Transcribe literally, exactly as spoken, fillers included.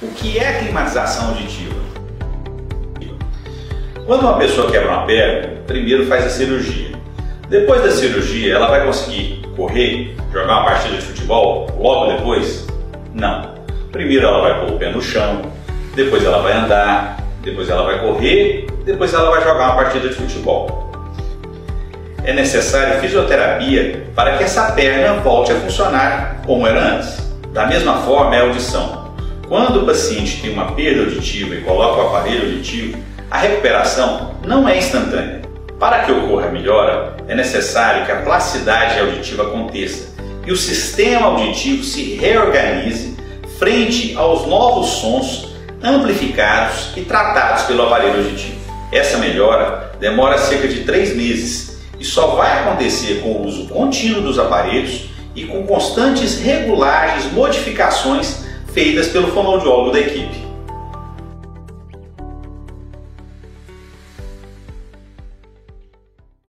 O que é climatização auditiva? Quando uma pessoa quebra uma perna, primeiro faz a cirurgia. Depois da cirurgia, ela vai conseguir correr, jogar uma partida de futebol logo depois? Não. Primeiro ela vai pôr o pé no chão, depois ela vai andar, depois ela vai correr, depois ela vai jogar uma partida de futebol. É necessária fisioterapia para que essa perna volte a funcionar como era antes. Da mesma forma é a audição. Quando o paciente tem uma perda auditiva e coloca o aparelho auditivo, a recuperação não é instantânea. Para que ocorra a melhora, é necessário que a plasticidade auditiva aconteça e o sistema auditivo se reorganize frente aos novos sons amplificados e tratados pelo aparelho auditivo. Essa melhora demora cerca de três meses e só vai acontecer com o uso contínuo dos aparelhos e com constantes regulagens modificações feitas pelo fonoaudiólogo da equipe.